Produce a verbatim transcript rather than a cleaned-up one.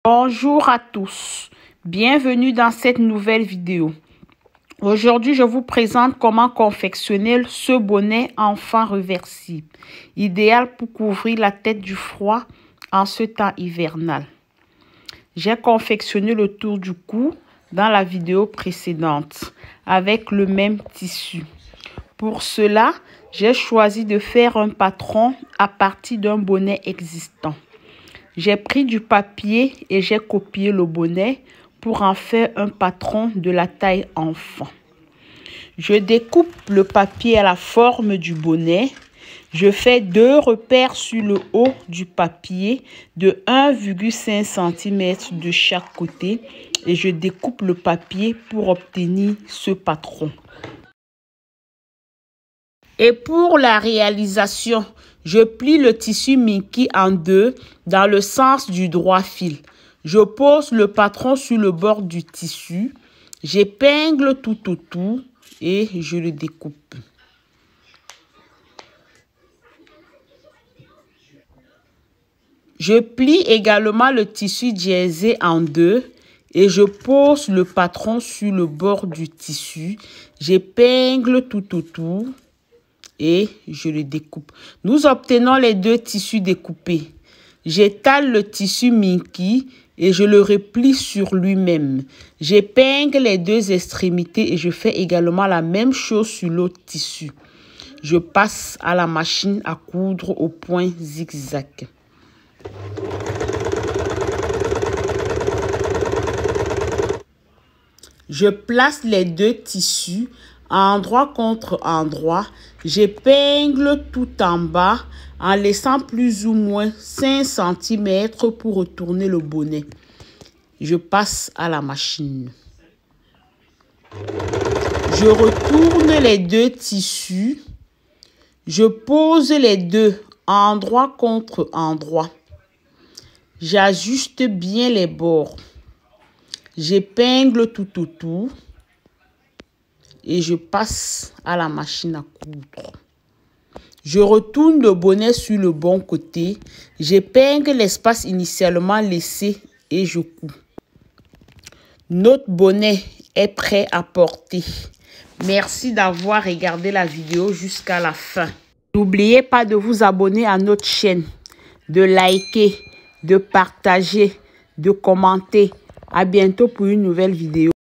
Bonjour à tous, bienvenue dans cette nouvelle vidéo. Aujourd'hui, je vous présente comment confectionner ce bonnet enfant réversible, idéal pour couvrir la tête du froid en ce temps hivernal. J'ai confectionné le tour du cou dans la vidéo précédente avec le même tissu. Pour cela, j'ai choisi de faire un patron à partir d'un bonnet existant. J'ai pris du papier et j'ai copié le bonnet pour en faire un patron de la taille enfant. Je découpe le papier à la forme du bonnet. Je fais deux repères sur le haut du papier de un virgule cinq centimètres de chaque côté et je découpe le papier pour obtenir ce patron. Et pour la réalisation, je plie le tissu Minky en deux dans le sens du droit fil. Je pose le patron sur le bord du tissu. J'épingle tout autour et je le découpe. Je plie également le tissu jersey en deux et je pose le patron sur le bord du tissu. J'épingle tout autour et je le découpe. Nous obtenons les deux tissus découpés. J'étale le tissu Minky et je le replie sur lui-même. J'épingle les deux extrémités et je fais également la même chose sur l'autre tissu. Je passe à la machine à coudre au point zigzag. Je place les deux tissus endroit contre endroit. J'épingle tout en bas en laissant plus ou moins cinq centimètres pour retourner le bonnet. Je passe à la machine. Je retourne les deux tissus. Je pose les deux endroit contre endroit. J'ajuste bien les bords. J'épingle tout autour. Et je passe à la machine à coudre. Je retourne le bonnet sur le bon côté. J'épingle l'espace initialement laissé et je couds. Notre bonnet est prêt à porter. Merci d'avoir regardé la vidéo jusqu'à la fin. N'oubliez pas de vous abonner à notre chaîne, de liker, de partager, de commenter. À bientôt pour une nouvelle vidéo.